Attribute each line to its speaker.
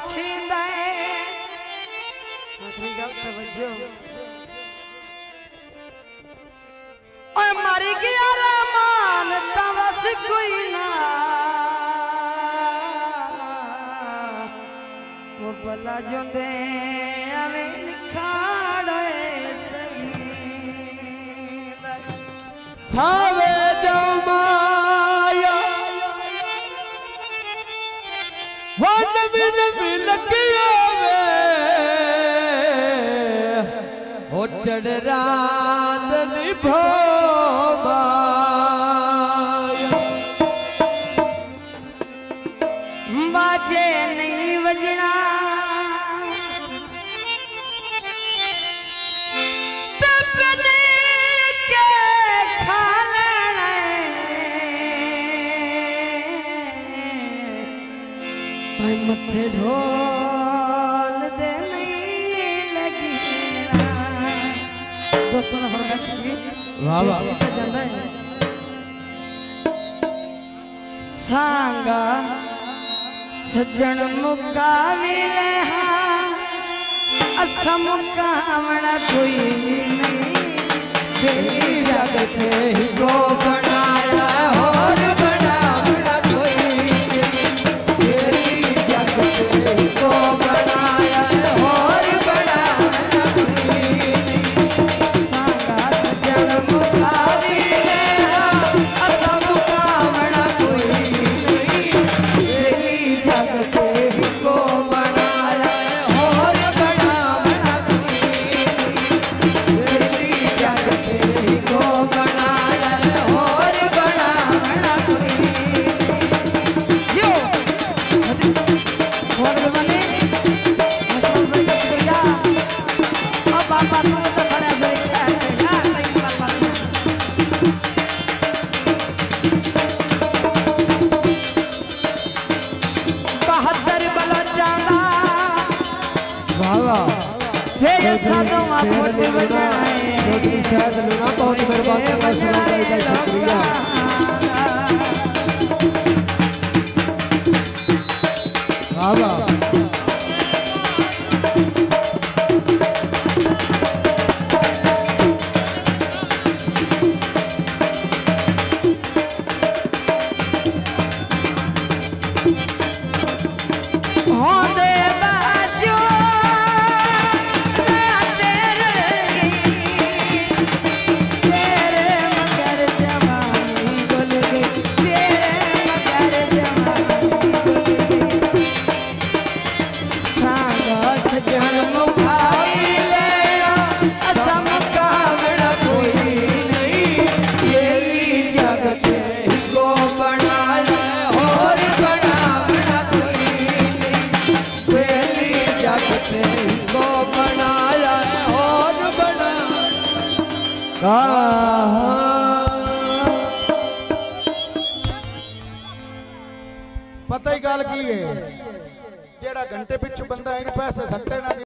Speaker 1: छींदा आखिरी गल तवज्जो ओए मारी गया रहमान ता बस कोई ना वो भला जोंदे आवे निखाड़े सही
Speaker 2: सावे जमाया वन बिन लगिया वे ओ चढ़ रात निभो
Speaker 1: बाजे नहीं बजना मथे ढोल दे नहीं लगी दोस्तों ने फरमाइश की
Speaker 2: वाह वाह
Speaker 1: जांदा है सांगा सज्जन मुकाविले हां असा मुकावना कोई नहीं दिल जगत ही को बनाया और बनावना कोई
Speaker 2: शायद लूना बहुत मेहरबानी का शुक्रिया वाह
Speaker 3: पता ही गल की है जेड़ा घंटे पिछू बंदा इन पैसे सट्टे ना